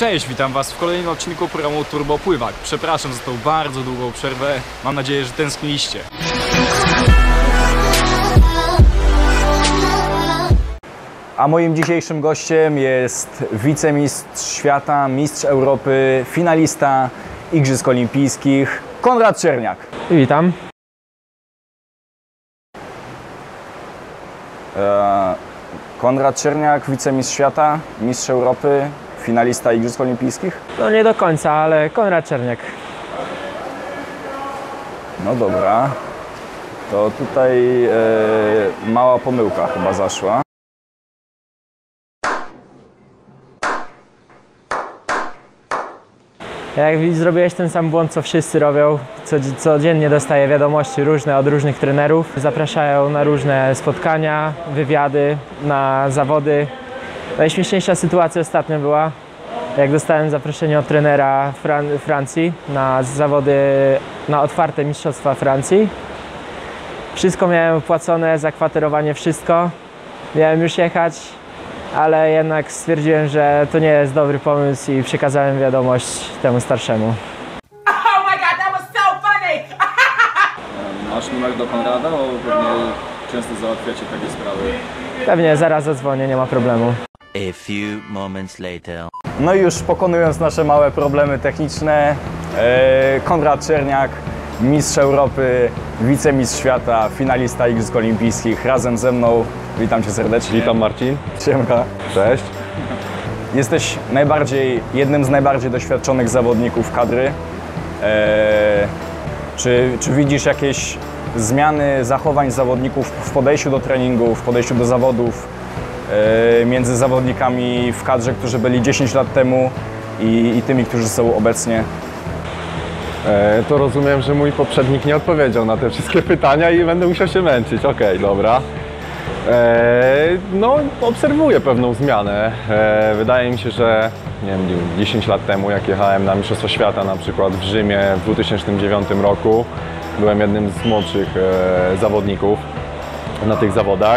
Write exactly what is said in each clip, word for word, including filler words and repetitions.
Cześć, witam Was w kolejnym odcinku programu Turbo Pływak. Przepraszam za tą bardzo długą przerwę. Mam nadzieję, że tęskniliście. A moim dzisiejszym gościem jest wicemistrz świata, mistrz Europy, finalista Igrzysk Olimpijskich, Konrad Czerniak. Witam. E, Konrad Czerniak, wicemistrz świata, mistrz Europy, finalista Igrzysk Olimpijskich? No nie do końca, ale Konrad Czerniak. No dobra. To tutaj e, mała pomyłka chyba zaszła. Jak zrobiłeś ten sam błąd, co wszyscy robią, co, codziennie dostaję wiadomości różne od różnych trenerów. Zapraszają na różne spotkania, wywiady, na zawody. Najśmieszniejsza sytuacja ostatnio była, jak dostałem zaproszenie od trenera Fran Francji na zawody, na otwarte mistrzostwa Francji. Wszystko miałem opłacone, zakwaterowanie, wszystko. Miałem już jechać, ale jednak stwierdziłem, że to nie jest dobry pomysł i przekazałem wiadomość temu starszemu. Oh my god, that was so funny! Masz numer do Konrada, bo pewnie często załatwiacie takie sprawy. Pewnie zaraz zadzwonię, nie ma problemu. A few moments later. No i już pokonując nasze małe problemy techniczne, e, Konrad Czerniak, mistrz Europy, wicemistrz świata, finalista Igrzysk Olimpijskich, razem ze mną. Witam Cię serdecznie. Witam, Marcin. Siemka. Cześć. Jesteś najbardziej, jednym z najbardziej doświadczonych zawodników kadry. E, czy, czy widzisz jakieś zmiany zachowań zawodników w podejściu do treningu, w podejściu do zawodów e, między zawodnikami w kadrze, którzy byli dziesięć lat temu i, i tymi, którzy są obecnie? E, to rozumiem, że mój poprzednik nie odpowiedział na te wszystkie pytania i będę musiał się męczyć. Okej, okay, dobra. E, no, obserwuję pewną zmianę. E, wydaje mi się, że nie wiem, dziesięć lat temu, jak jechałem na Mistrzostwa Świata na przykład w Rzymie w dwa tysiące dziewiątym roku, byłem jednym z młodszych e, zawodników na tych zawodach.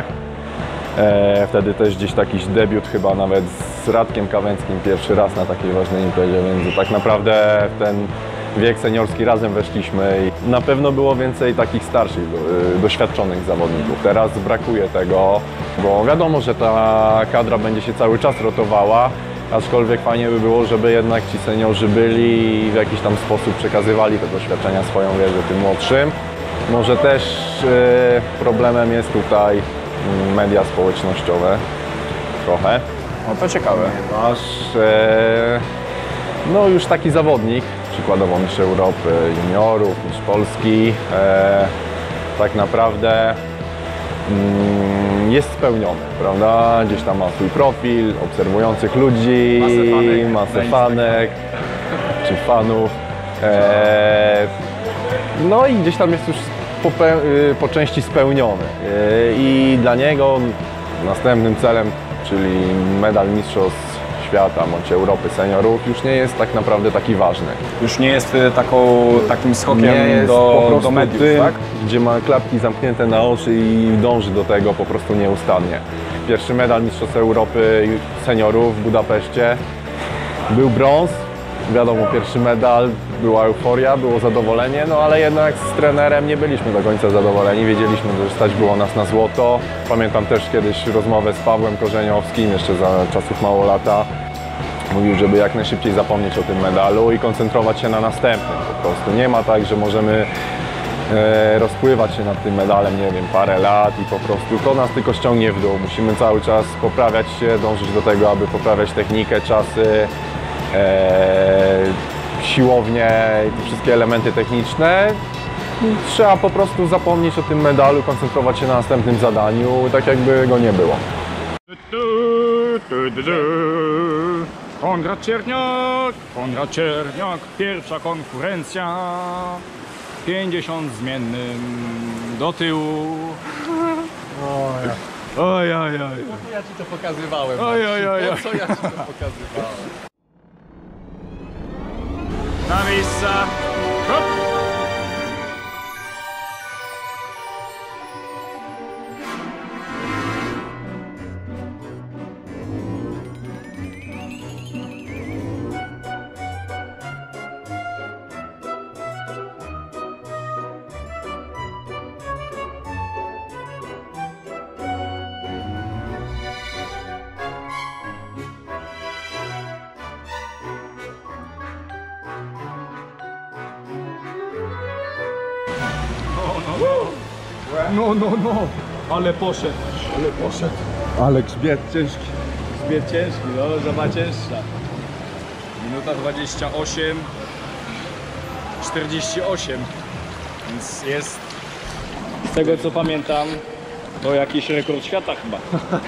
E, wtedy też gdzieś taki debiut chyba nawet z Radkiem Kawęckim pierwszy raz na takiej ważnej imprezie, więc tak naprawdę w ten wiek seniorski razem weszliśmy i na pewno było więcej takich starszych, doświadczonych zawodników. Teraz brakuje tego, bo wiadomo, że ta kadra będzie się cały czas rotowała, aczkolwiek fajnie by było, żeby jednak ci seniorzy byli i w jakiś tam sposób przekazywali te doświadczenia swoją wiedzę tym młodszym. Może też e, problemem jest tutaj media społecznościowe trochę. No to ciekawe. Masz e, no już taki zawodnik, przykładowo mistrz Europy, juniorów, mistrz Polski, e, tak naprawdę mm, jest spełniony, prawda? Gdzieś tam ma swój profil, obserwujących ludzi, masę fanek, masę fanek czy fanów. E, no i gdzieś tam jest już po, po części spełniony. E, I dla niego następnym celem, czyli medal mistrzostw świata, bądź Europy seniorów, już nie jest tak naprawdę taki ważny. Już nie jest taką, takim skokiem nie jest do, po prostu do mediów, tym, tak? gdzie ma klapki zamknięte na oczy i dąży do tego po prostu nieustannie. Pierwszy medal mistrzostw Europy seniorów w Budapeszcie był brąz. Wiadomo, pierwszy medal, była euforia, było zadowolenie, no ale jednak z trenerem nie byliśmy do końca zadowoleni. Wiedzieliśmy, że stać było nas na złoto. Pamiętam też kiedyś rozmowę z Pawłem Korzeniowskim, jeszcze za czasów Małolata. Mówił, żeby jak najszybciej zapomnieć o tym medalu i koncentrować się na następnym po prostu. Nie ma tak, że możemy e, rozpływać się nad tym medalem, nie wiem, parę lat i po prostu to nas tylko ściągnie w dół. Musimy cały czas poprawiać się, dążyć do tego, aby poprawiać technikę, czasy, e, siłownię i wszystkie elementy techniczne. Trzeba po prostu zapomnieć o tym medalu, koncentrować się na następnym zadaniu, tak jakby go nie było. Konrad Czerniak, Konrad Czerniak, pierwsza konkurencja, pięćdziesiąt zmiennym do tyłu. Oj, oj, oj, oj. Po co ja ci to pokazywałem? Oj, oj, oj, oj. Po co ja ci to pokazywałem? Na miejsca. Hop. No, no, no. Ale poszedł. Ale poszedł. Ale grzbiet ciężki. Zbieg ciężki, no, zobacz cięższa. Minuta dwadzieścia osiem. czterdzieści osiem. Więc jest, z tego co pamiętam, to jakiś rekord świata chyba.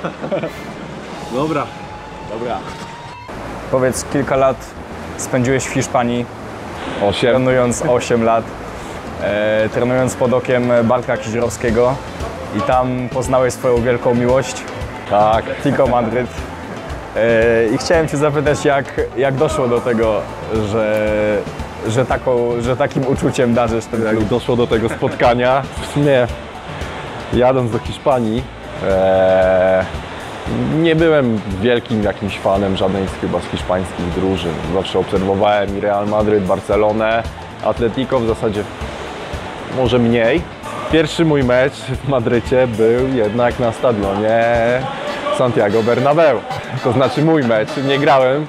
Dobra. Dobra. Powiedz, kilka lat spędziłeś w Hiszpanii, Osiem. trenując osiem lat, e, trenując pod okiem Bartka Kiźrowskiego i tam poznałeś swoją wielką miłość, Tak. Atletico Madryt. E, I chciałem Cię zapytać, jak, jak doszło do tego, że, że, taką, że takim uczuciem darzysz ten Jak klub. doszło do tego spotkania, w sumie jadąc do Hiszpanii, e, nie byłem wielkim jakimś fanem żadnej z, chyba z hiszpańskich drużyn. Zawsze obserwowałem i Real Madryt, Barcelonę, Atletico w zasadzie może mniej. Pierwszy mój mecz w Madrycie był jednak na stadionie Santiago Bernabeu. To znaczy mój mecz, nie grałem.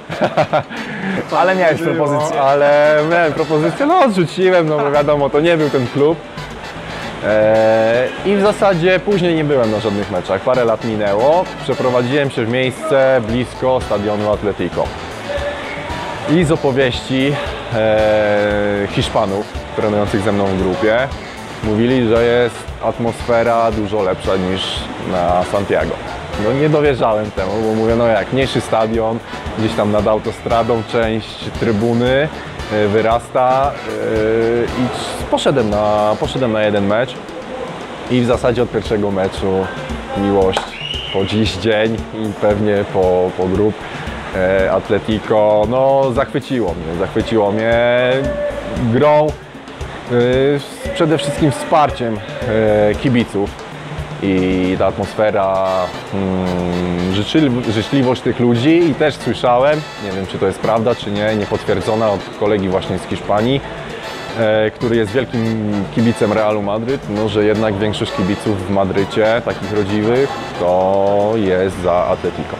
Ale miałeś propozycję. Ale miałem propozycję, no odrzuciłem, no bo wiadomo, to nie był ten klub. Eee, I w zasadzie później nie byłem na żadnych meczach. Parę lat minęło, przeprowadziłem się w miejsce blisko stadionu Atletico. I z opowieści e, Hiszpanów trenujących ze mną w grupie mówili, że jest atmosfera dużo lepsza niż na Santiago. No nie dowierzałem temu, bo mówię, no jak mniejszy stadion, gdzieś tam nad autostradą część trybuny e, wyrasta e, i poszedłem na, poszedłem na jeden mecz i w zasadzie od pierwszego meczu miłość po dziś dzień i pewnie po, po grup e, Atletico, no zachwyciło mnie, zachwyciło mnie grą, e, przede wszystkim wsparciem e, kibiców. I ta atmosfera, hmm, życzli, życzliwość tych ludzi i też słyszałem, nie wiem czy to jest prawda czy nie, niepotwierdzona od kolegi właśnie z Hiszpanii, e, który jest wielkim kibicem Realu Madryt, no, że jednak większość kibiców w Madrycie, takich rodziwych, to jest za Atletico.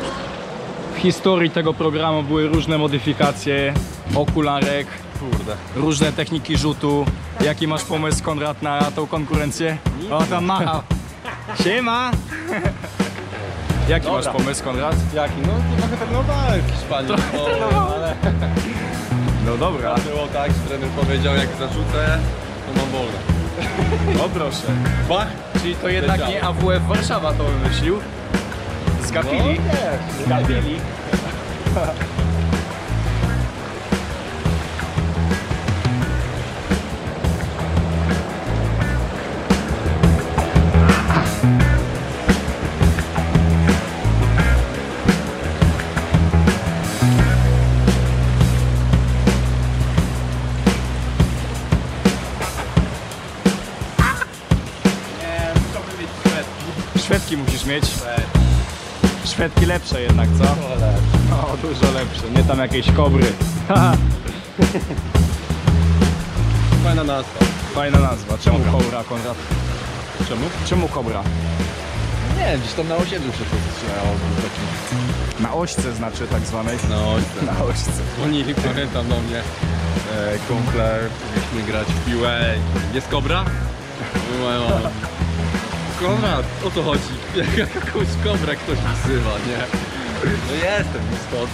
W historii tego programu były różne modyfikacje okularek, Kurde. różne techniki rzutu. Jaki masz pomysł, Konrad, na tą konkurencję? O, tam macha. Siema! Jaki Dobra. masz pomysł, Konrad? Jaki? No to trochę trenowałem w Hiszpanii, bo, ale No dobra. było tak, że trener powiedział, jak zarzucę, to mam wolne. No proszę. Bach! Czyli to jednak nie A W F Warszawa to wymyślił. Zgapili. No, Zgapili. Szwedki musisz mieć. Szwedki lepsze jednak, co? No, dużo lepsze. Nie tam jakieś kobry. Fajna nazwa. Fajna nazwa. Czemu kobra, Konrad? Czemu? Czemu kobra? Nie, gdzieś tam na osiedlu się to zaczynało. Na ośce znaczy tak zwanej. No, Na ośce. dzwonili, pamiętam do mnie e, kumple, mieliśmy grać w piłę. Jest kobra? Mówiłem, Konrad, o co chodzi? Jakąś kobrę ktoś wzywa, nie? No jestem, nie schodzę.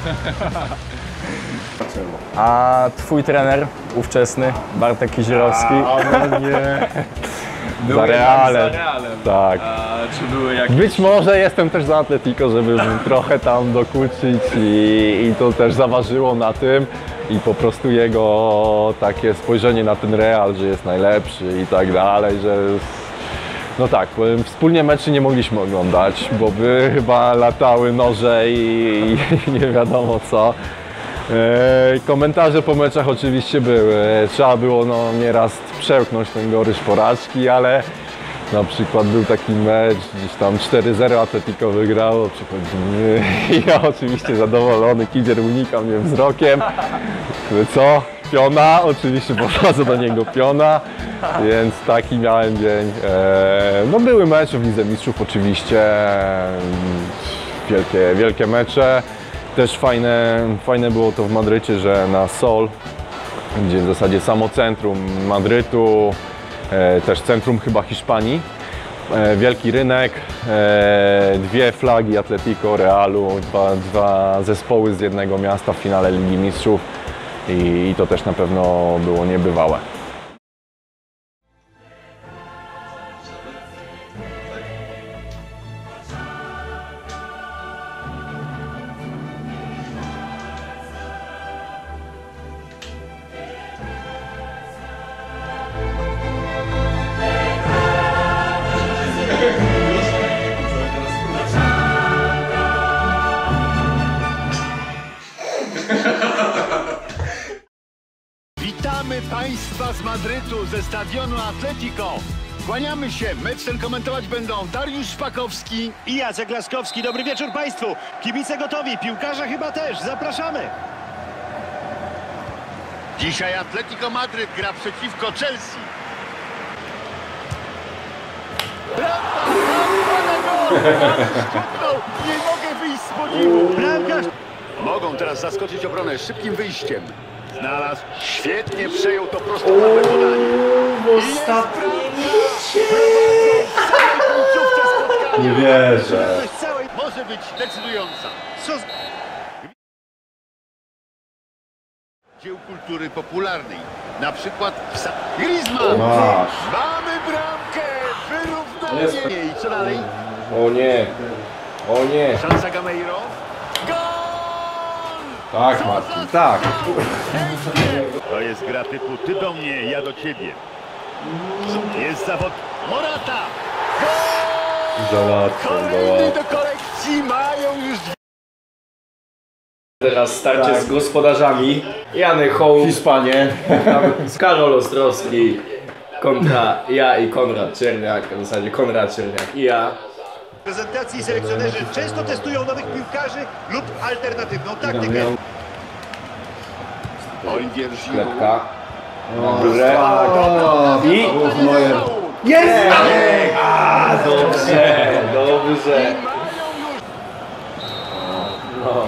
A twój trener ówczesny, Bartek Kiźrowski. no nie. Był Za jednak Realem. Za Realem. Tak. A czy były jakieś... Być może jestem też za Atletico, żeby trochę tam dokuczyć i, i to też zaważyło na tym i po prostu jego takie spojrzenie na ten Real, że jest najlepszy i tak dalej, że no tak, powiem, wspólnie meczy nie mogliśmy oglądać, bo by chyba latały noże i, i nie wiadomo co. E, komentarze po meczach oczywiście były, trzeba było no, nieraz przełknąć ten goryż porażki, ale na przykład był taki mecz, gdzieś tam cztery zero Atletico wygrało, przychodzimy i ja oczywiście zadowolony, Kidzier unika mnie wzrokiem. Mówię, co? Piona? Oczywiście podchodzę do niego piona, więc taki miałem dzień. E, no były mecze w Lidze Mistrzów oczywiście, wielkie, wielkie mecze. Też fajne, fajne było to w Madrycie, że na Sol, gdzie w zasadzie samo centrum Madrytu, e, też centrum chyba Hiszpanii. E, wielki rynek, e, dwie flagi Atletico, Realu, dwa, dwa zespoły z jednego miasta w finale Ligi Mistrzów i, i to też na pewno było niebywałe. Witamy Państwa z Madrytu, ze stadionu Atletico. Kłaniamy się. Mecz ten komentować będą Dariusz Szpakowski i Jacek Laskowski. Dobry wieczór Państwu. Kibice gotowi, piłkarze chyba też. Zapraszamy. Dzisiaj Atletico Madryt gra przeciwko Chelsea. Bramka! Nie mogę wyjść z podziwu. Bramkarz! Mogą teraz zaskoczyć obronę szybkim wyjściem. Znalazł, świetnie przejął to prostopadłe podanie. W ostatniej minucie! Nie wierzę. Całej może być decydująca. Co z... dzieł kultury popularnej. Na przykład psa... Griezmann! Mamy bramkę! Wyrównanie! I co dalej? O nie, o nie. Szansa Gameiro. Gol! Tak, Marcin, tak. To jest gra typu ty do mnie, ja do ciebie. Jest zawod Morata. Załatwiam, Kolejny do korekcji, mają już... Teraz starcie z gospodarzami. Jany Hołd, Hiszpanie. Karol Ostrowski kontra ja i Konrad Czerniak, w zasadzie Konrad Czerniak i ja. W prezentacji selekcjonerzy często testują nowych piłkarzy lub alternatywną taktykę. Olivier Klepka na górę. I... Jest! A, dobrze, dobrze. No,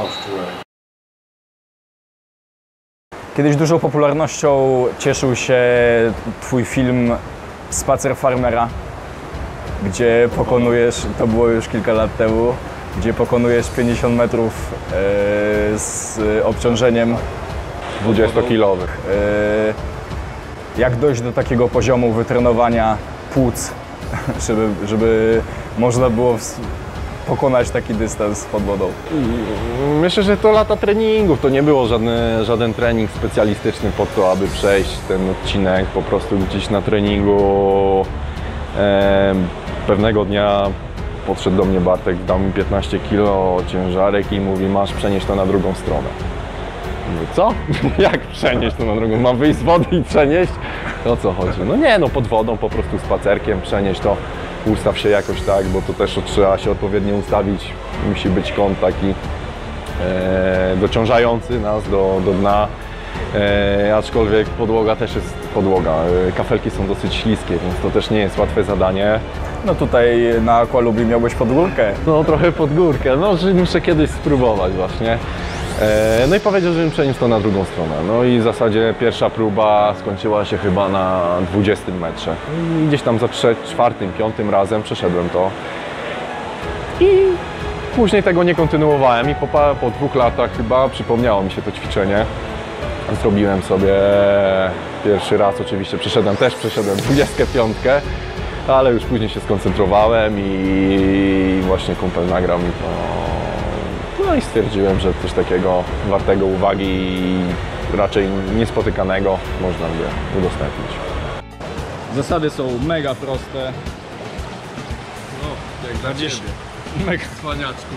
Kiedyś dużą popularnością cieszył się twój film Spacer Farmera, gdzie pokonujesz, to było już kilka lat temu, gdzie pokonujesz pięćdziesiąt metrów e, z obciążeniem dwudziestokilowych. E, jak dojść do takiego poziomu wytrenowania płuc, żeby, żeby można było pokonać taki dystans pod wodą? Myślę, że to lata treningów, to nie było żadny, żaden trening specjalistyczny po to, aby przejść ten odcinek. Po prostu gdzieś na treningu e, pewnego dnia podszedł do mnie Bartek, dał mi piętnaście kilo ciężarek i mówi: masz przenieść to na drugą stronę. Mówię: co? Jak przenieść to na drugą? Mam wyjść z wody i przenieść? O co chodzi? No nie, no pod wodą po prostu spacerkiem przenieść to. Ustaw się jakoś tak, bo to też trzeba się odpowiednio ustawić. Musi być kąt taki e, dociążający nas do, do dna. E, aczkolwiek podłoga też jest podłoga. E, kafelki są dosyć śliskie, więc to też nie jest łatwe zadanie. No tutaj na Aqualubi miałbyś pod górkę. No trochę pod górkę, no że muszę kiedyś spróbować właśnie. E, no i powiedział, żebym przeniósł to na drugą stronę. No i w zasadzie pierwsza próba skończyła się chyba na dwudziestym metrze. I gdzieś tam za czwartym, piątym razem przeszedłem to. I później tego nie kontynuowałem i po, po dwóch latach chyba przypomniało mi się to ćwiczenie. Zrobiłem sobie pierwszy raz, oczywiście przeszedłem, też przeszedłem dwudziestkę piątkę, ale już później się skoncentrowałem i właśnie kumpel nagrał mi to. No i stwierdziłem, że coś takiego wartego uwagi i raczej niespotykanego można by udostępnić. Zasady są mega proste. No, jak dla dwadzieścia. ciebie. Mega cwaniaczku.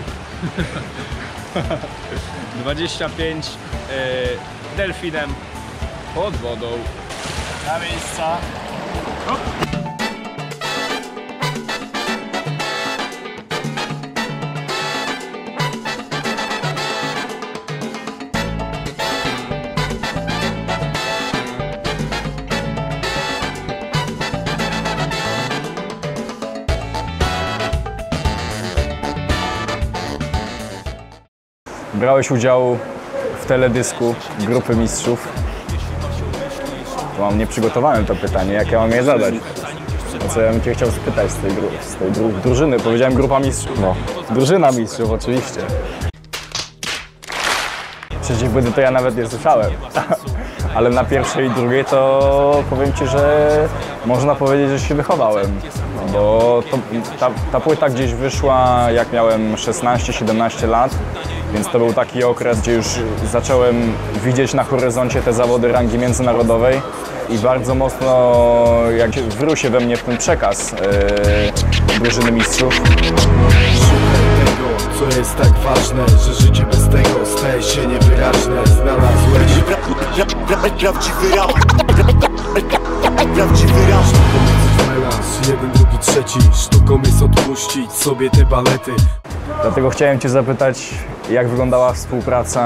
dwadzieścia pięć y, delfinem pod wodą. Na miejsca. Brałeś udział w teledysku Grupy Mistrzów. To mam nieprzygotowane to pytanie, jakie mam je zadać. O co ja bym cię chciał spytać z tej, dru z tej dru drużyny? Powiedziałem grupa mistrzów. No, drużyna mistrzów, oczywiście. Trzeciej płyty to ja nawet nie słyszałem. Ale na pierwszej i drugiej to powiem ci, że można powiedzieć, że się wychowałem. Bo to, ta, ta płyta gdzieś wyszła, jak miałem szesnaście siedemnaście lat. Więc to był taki okres, gdzie już zacząłem widzieć na horyzoncie te zawody rangi międzynarodowej i bardzo mocno jak wrył się we mnie w ten przekaz yy, drużyny mistrzów. Co jest tak ważne, że życie bez tego staje się niewyraźne. Znalazłeś pra, pra, pra, prawdziwy rap, prawdziwy rap. Melanż, jeden, drugi, trzeci, sztuką jest odpuścić sobie te balety. Dlatego chciałem cię zapytać, jak wyglądała współpraca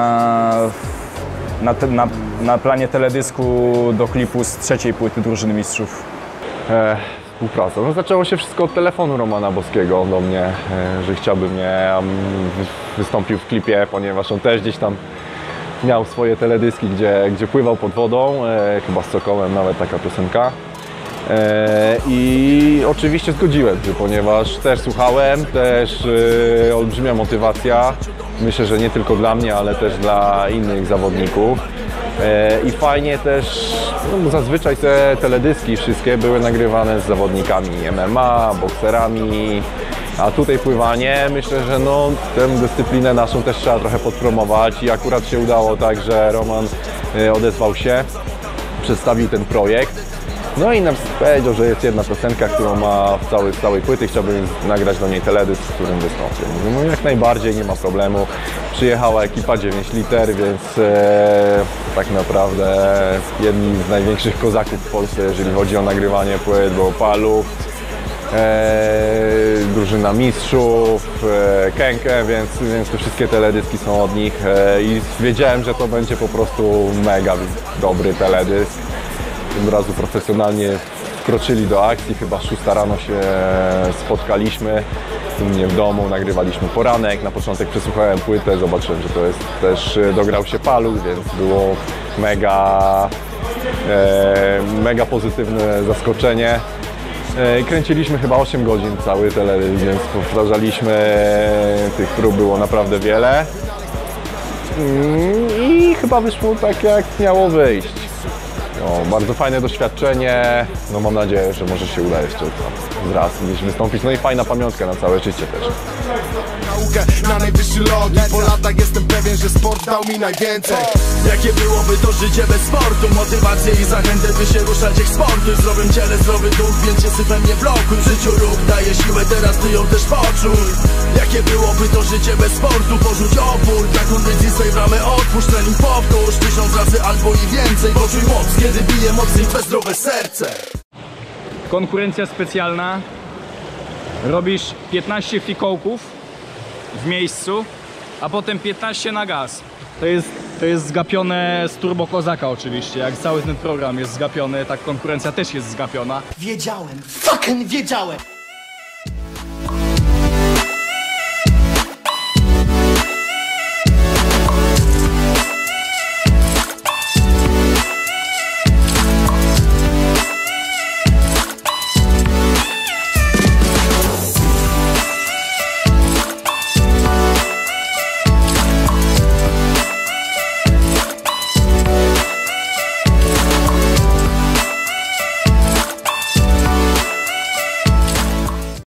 na, te, na, na planie teledysku do klipu z trzeciej płyty drużyny mistrzów? E, współpraca. No, zaczęło się wszystko od telefonu Romana Boskiego do mnie, e, że chciałby mnie, um, wystąpił w klipie, ponieważ on też gdzieś tam miał swoje teledyski, gdzie, gdzie pływał pod wodą, e, chyba z Sokołem nawet taka piosenka. E, I oczywiście zgodziłem się, ponieważ też słuchałem, też e, olbrzymia motywacja, myślę, że nie tylko dla mnie, ale też dla innych zawodników. E, I fajnie też, no, zazwyczaj te teledyski wszystkie były nagrywane z zawodnikami M M A, bokserami, a tutaj pływanie, myślę, że no, tę dyscyplinę naszą też trzeba trochę podpromować i akurat się udało tak, że Roman e, odezwał się, przedstawił ten projekt. No i nam powiedział, że jest jedna piosenka, którą ma w całej, w całej płyty, chciałbym nagrać do niej teledysk, w którym wystąpię. Mówię, no jak najbardziej, nie ma problemu. Przyjechała ekipa dziewięć liter, więc e, tak naprawdę jedni z największych kozaków w Polsce, jeżeli chodzi o nagrywanie płyt, bo Paluch, e, drużyna mistrzów, e, Kenke, więc, więc te wszystkie teledyski są od nich e, i wiedziałem, że to będzie po prostu mega dobry teledysk. Tym razu profesjonalnie wkroczyli do akcji, chyba szósta rano się spotkaliśmy u mnie w domu, nagrywaliśmy poranek, na początek przesłuchałem płytę, zobaczyłem, że to jest też, dograł się Paluch, więc było mega, e, mega pozytywne zaskoczenie. E, kręciliśmy chyba osiem godzin cały teledysk, więc powtarzaliśmy, tych prób było naprawdę wiele i chyba wyszło tak, jak miało wyjść. No, bardzo fajne doświadczenie, no mam nadzieję, że może się uda jeszcze tam raz gdzieś wystąpić, no i fajna pamiątka na całe życie też. Naukę na najwyższy lot i po latach jestem pewien, że sport dał mi najwięcej. Jakie byłoby to życie bez sportu, motywację i zachętę, by się ruszać jak sportu. W zdrowym ciele, zdrowy duch, więc się sypem nie blokuj. W życiu ruch daje siłę, teraz ty ją też poczuj. Jakie byłoby to życie bez sportu, porzuć opór. Dla kondycji swej bramy otwórz, trening powtórz tysiąc razy albo i więcej. Poczuj moc, kiedy bije mocniej twe zdrowe serce. Konkurencja specjalna. Robisz piętnaście fikołków w miejscu, a potem piętnaście na gaz. To jest, to jest zgapione z Turbo Kozaka oczywiście. Jak cały ten program jest zgapiony, tak konkurencja też jest zgapiona. Wiedziałem, fucking wiedziałem!